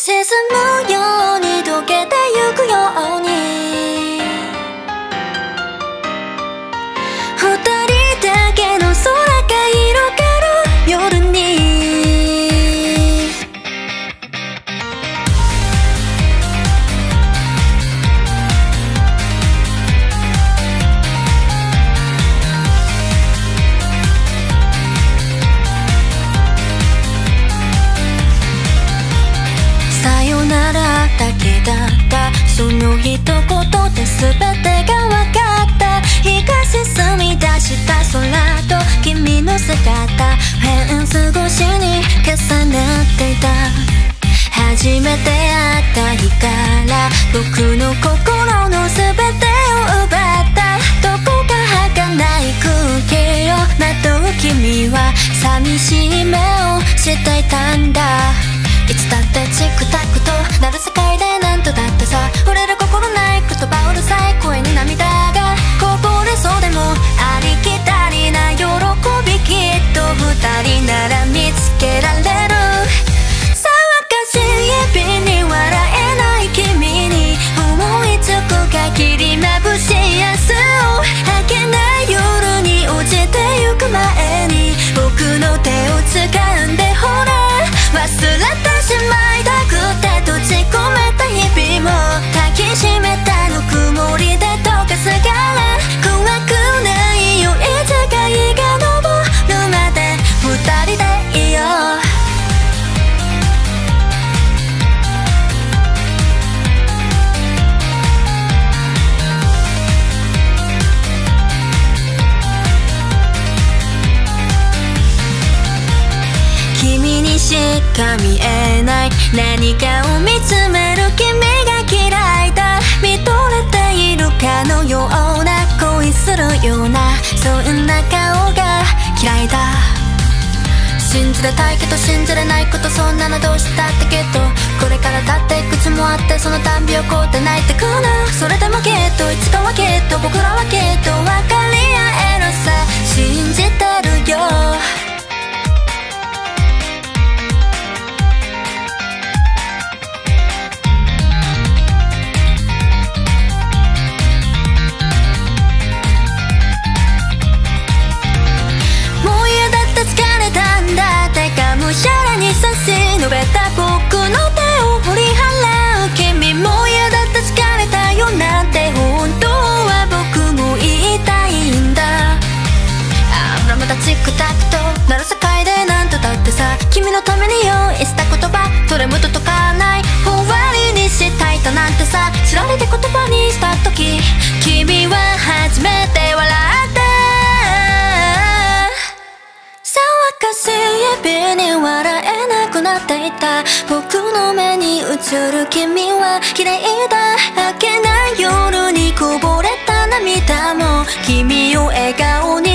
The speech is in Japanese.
沈むように溶けてゆくように二人だけの空が広がる夜にさよならだけだったその一言で全てが分かった日が沈み出した空と君の姿フェンス越しに重なっていた初めて会った日から僕の心の全てを奪ったどこか儚い空気をまとう君は寂しい目をしていたんだいつだってチクタクとなる世界で何とだってさ触れる心ない言葉うるさい声に涙がこぼれそうでもありきたりな喜びきっと二人なら見つけられる騒がしい日々に笑えない君に思いつく限り眩しい明日を明けない夜に落ちてゆく前に僕の手を掴んでほら忘れてしまいたくて閉じ込めた日々も抱きしめたぬくもりで溶かすから怖くないよいつか日が昇るまで二人でいよう君にしか見えない何かを見つめる君が嫌いだ見とれているかのような恋するようなそんな顔が嫌いだ信じれたいけど信じれないことそんなのどうしたってきっとこれからだっていくつもあってそのたんびをこうて泣いてくるそれでもきっといつかはきっと僕らはきっと分かり合えるさ信じてるよむしゃらに差し伸べた僕の手を振り払う君も嫌だって疲れたよなんて本当は僕も言いたいんだまだまだチクタクとなる世界でなんとだってさ君のために用意した言葉どれも届かない終わりにしたいだなんてさ知られて言葉にした時君は初めて笑って騒がしい日々に笑えなくなっていた僕の目に映る君は綺麗だ明けない夜にこぼれた涙も君を笑顔に